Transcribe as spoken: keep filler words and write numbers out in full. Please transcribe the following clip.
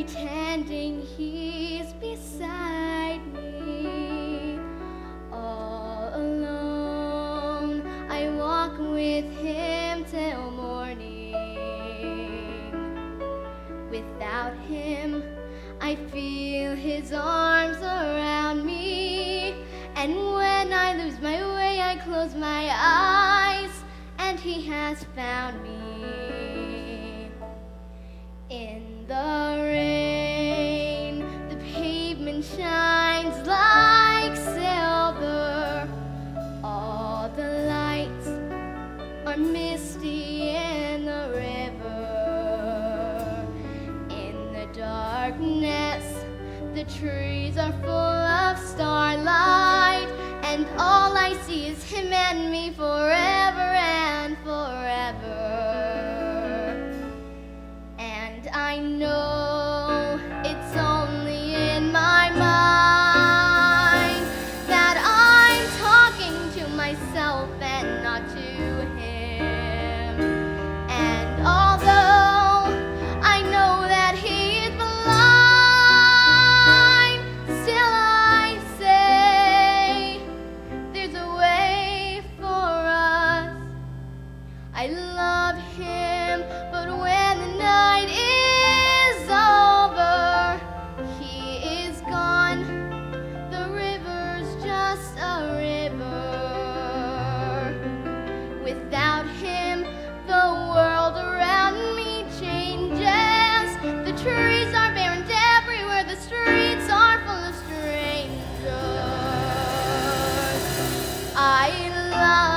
pretending he's beside me. All alone, I walk with him till morning. Without him, I feel his arms around me. And when I lose my way, I close my eyes, and he has found me. In the rain, the pavement shines like silver. All the lights are misty in the river. In the darkness, the trees are full of starlight, and all I see is him and me forever and forever. And I know it's only in my mind that I'm talking to myself and not to him. And although I know that he is blind, still I say there's a way for us. I love him, but when the night is over, he is gone. The river's just a river. Without him, the world around me changes. The trees are barren everywhere, the streets are full of strangers. I love